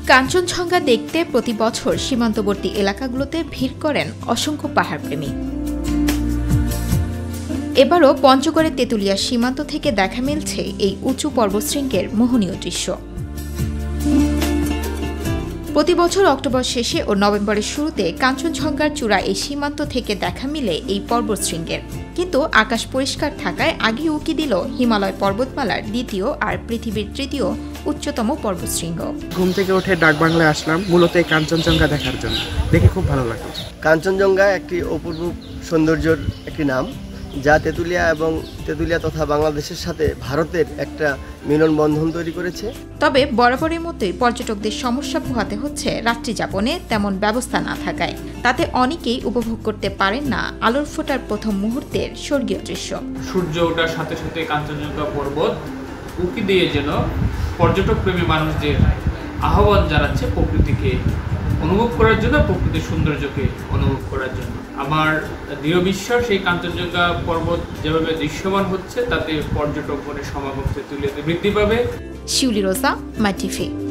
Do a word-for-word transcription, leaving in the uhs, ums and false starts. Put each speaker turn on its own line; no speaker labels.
কাঞ্চনজঙ্ঘা দেখতে প্রতি বছর সীমান্তবর্তী এলাকাগুলোতে ভিড় করেন অসংখ্য পাহাড়প্রেমী। এবারও পঞ্চগড়ের তেঁতুলিয়া সীমান্ত থেকে দেখা মিলছে এই উঁচু পর্বতশৃঙ্গের মোহনীয় দৃশ্য। প্রতি বছর অক্টোবর শেষে ও নভেম্বরের শুরুতে কাঞ্চনজঙ্ঘার চূড়া এই সীমান্ত থেকে দেখা মিলে এই পর্বতশৃঙ্গের, কিন্তু আকাশ পরিষ্কার থাকায় আগে উকি দিল হিমালয় পর্বতমালার দ্বিতীয় আর পৃথিবীর তৃতীয় উচ্চতম পর্বতশৃঙ্গ।
ঘুম থেকে উঠে ডাক বাংলায় আসলাম মূলত এই কাঞ্চনজঙ্ঘা দেখার জন্য, দেখে খুব ভালো লাগলো।
কাঞ্চনজঙ্ঘা একটি অপূর্ব সৌন্দর্যের একটি নাম, যা তেঁতুলিয়া এবং তেঁতুলিয়া তথা বাংলাদেশের সাথে ভারতের একটা মিলন বন্ধন তৈরি করেছে।
তবে বরাবরের মতোই পর্যটকদের সমস্যা পোহাতে হচ্ছে রাত্রি যাপনে তেমন ব্যবস্থা না থাকায়। তাতে অনেকেই উপভোগ করতে পারেন না আলোর ফোটার প্রথম মুহূর্তের স্বর্গীয় দৃশ্য।
সূর্য ওঠার সাথে সাথে কাঞ্চনজঙ্ঘা পর্বত উকি দিয়ে যেন পর্যটক প্রেমী মানুষদের আহ্বান জানাচ্ছে প্রকৃতিকে অনুভব করার জন্য, প্রকৃতির সৌন্দর্যকে অনুভব করার জন্য। আমার দৃঢ় বিশ্বাস এই কাঞ্চনজঙ্ঘা পর্বত যেভাবে দৃশ্যমান হচ্ছে তাতে পর্যটক গণের সমাগম তেঁতুলিয়াতে বৃদ্ধি পাবে।
শিউলি রোজা, মাইটিভি।